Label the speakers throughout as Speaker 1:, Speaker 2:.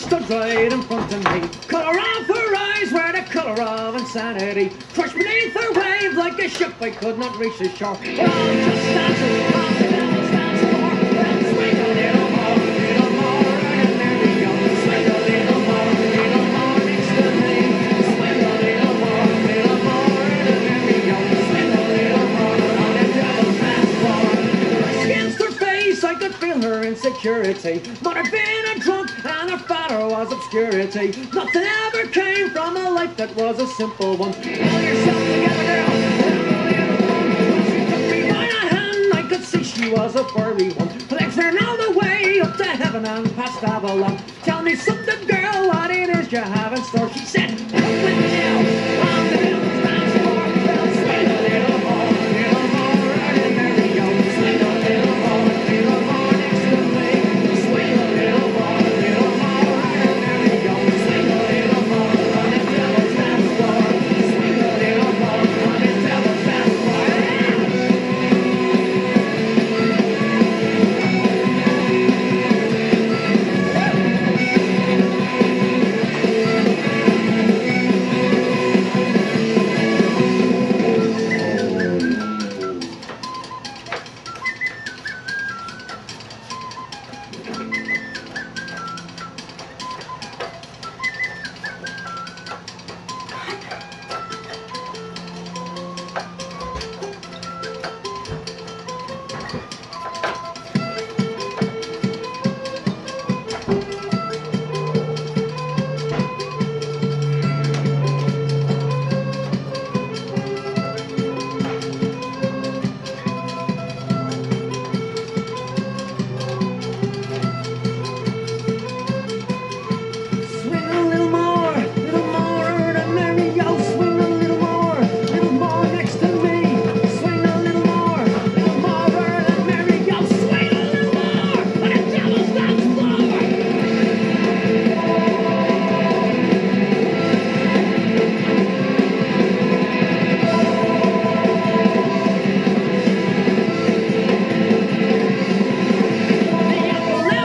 Speaker 1: stood right in front of me. Colour of her eyes were the colour of insanity. Crushed beneath her wave like a ship I could not reach the shore. We're all just dancing on the devil's dance floor. Let's swing a little more, and there we go. Swing a little more next to me. Swing a little more, and there we go. Swing a little more on the devil's dance floor. Brushed against her face, I could feel her insecurity. But I'd been a drunk and her father was obscurity. Nothing ever came from a life that was a simple one. Pull yourself together, girl. She took me by the hand, I could see she was a furry one. Legs ran all the way up to heaven and past Avalon. Tell me something, girl, what it is you have in store. She said, come with me on the devil's dance floor. Well, swing a little more, and there we go. Swing a little more next to me. Swing a little more, and there we go. Swing a little more on the devil's dance floor. Swing a little more on the devil's dance floor.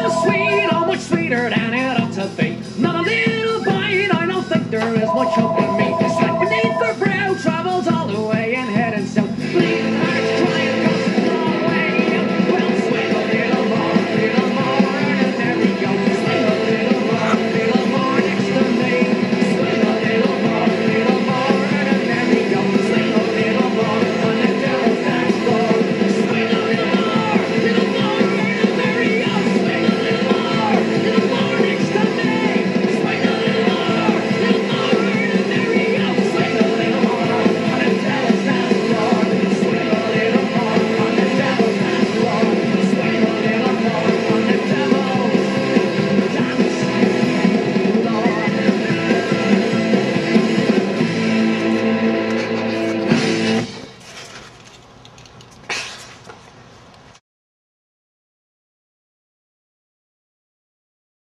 Speaker 1: Not a little bite, I don't think there is much hope in